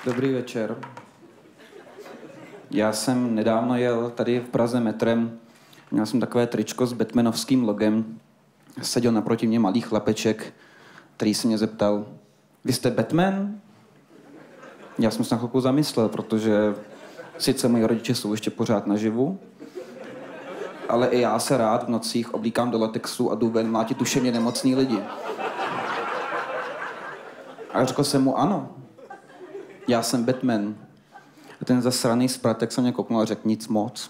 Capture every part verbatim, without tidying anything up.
Dobrý večer. Já jsem nedávno jel tady v Praze metrem. Měl jsem takové tričko s batmanovským logem. Seděl naproti mě malý chlapeček, který se mě zeptal: vy jste Batman? Já jsem se na chvilku zamyslel, protože sice moji rodiče jsou ještě pořád naživu, ale i já se rád v nocích oblíkám do latexu a jdu ven mlátit duševně nemocný lidi. A řekl jsem mu: ano, já jsem Batman. A ten zasraný spratek se mě kopnul a řekl: nic moc.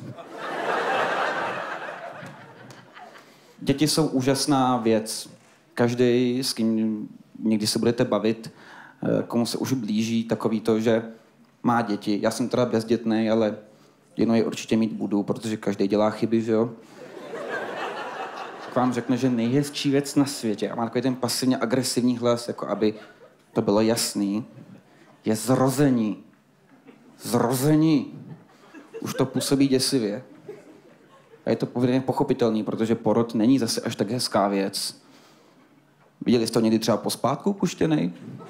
Děti jsou úžasná věc. Každý, s kým někdy se budete bavit, komu se už blíží takový to, že má děti. Já jsem teda bezdětný, ale jenom je určitě mít budu, protože každý dělá chyby, že jo? Tak vám řekne, že nejhezčí věc na světě, a má takový ten pasivně agresivní hlas, jako aby to bylo jasný, je zrození. Zrození. Už to působí děsivě. A je to poměrně pochopitelný, protože porod není zase až tak hezká věc. Viděli jste to někdy třeba pospátku puštěnej?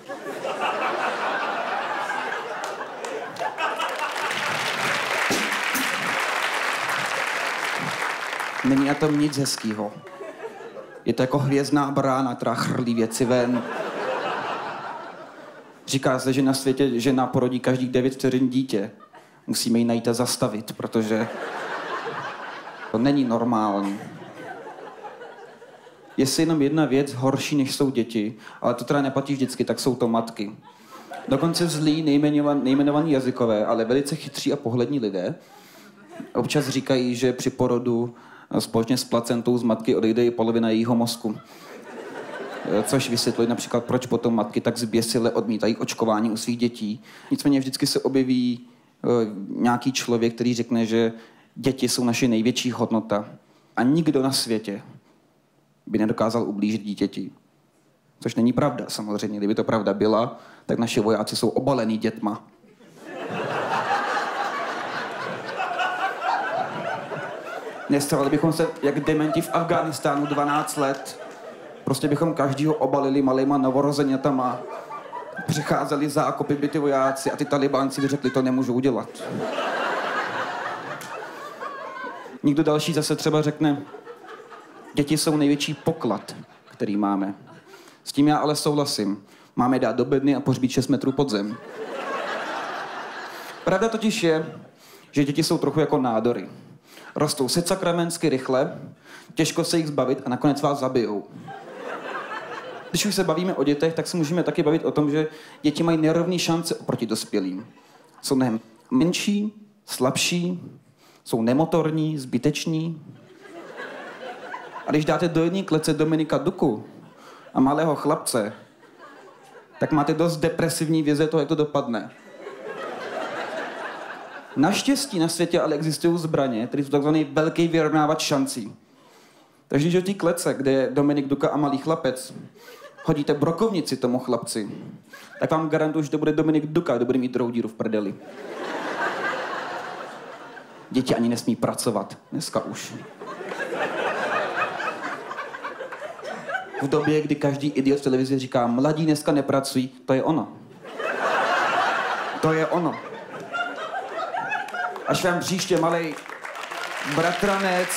Není na tom nic hezkýho. Je to jako hvězdná brána, která chrlí věci ven. Říká se, že na světě žena porodí každých devět vteřin dítě. Musíme ji najít a zastavit, protože to není normální. Jestli jenom jedna věc horší, než jsou děti, ale to teda neplatí vždycky, tak jsou to matky. Dokonce zlí, nejmenovaný, nejmenovaný jazykové, ale velice chytří a pohlední lidé občas říkají, že při porodu společně s placentou z matky odejde i polovina jejího mozku. Což vysvětluje například, proč potom matky tak zběsile odmítají očkování u svých dětí. Nicméně vždycky se objeví uh, nějaký člověk, který řekne, že děti jsou naše největší hodnota. A nikdo na světě by nedokázal ublížit dítěti. Což není pravda, samozřejmě. Kdyby to pravda byla, tak naši vojáci jsou obalený dětma. Nestavali bychom se jak dementi v Afghánistánu dvanáct let. Prostě bychom každýho obalili malejma novorozenětama. Přecházeli zákopy, by ty vojáci a ty talibánci by řekli, to nemůžu udělat. Někdo další zase třeba řekne, děti jsou největší poklad, který máme. S tím já ale souhlasím. Máme dát do bedny a pohřbít šest metrů pod zem. Pravda totiž je, že děti jsou trochu jako nádory. Rostou secakramensky rychle, těžko se jich zbavit a nakonec vás zabijou. Když už se bavíme o dětech, tak se můžeme taky bavit o tom, že děti mají nerovné šance oproti dospělým. Jsou mnohem menší, slabší, jsou nemotorní, zbyteční. A když dáte do jedné klece Dominika Duku a malého chlapce, tak máte dost depresivní vize toho, jak to dopadne. Naštěstí na světě ale existují zbraně, které jsou takzvaný velký vyrovnávač šancí. Takže když do té klece, kde je Dominik Duka a malý chlapec, hodíte brokovnici tomu chlapci, tak vám garantuju, že to bude Dominik Duka, kdo bude mít druhou díru v prdeli. Děti ani nesmí pracovat. Dneska už. V době, kdy každý idiot v televizi říká, mladí dneska nepracují, to je ono. To je ono. Až vám příště malej bratranec,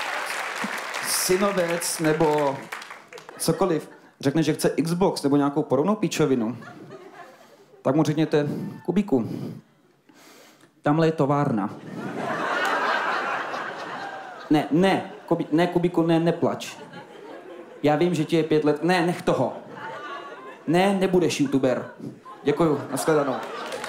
synovec nebo cokoliv řekne, že chce Xbox nebo nějakou podobnou píčovinu, tak mu řekněte, Kubíku, tamhle je továrna. Ne, ne, Kubí, ne, Kubíku, ne, neplač. Já vím, že ti je pět let. Ne, nech toho. Ne, nebudeš youtuber. Děkuju, nashledanou.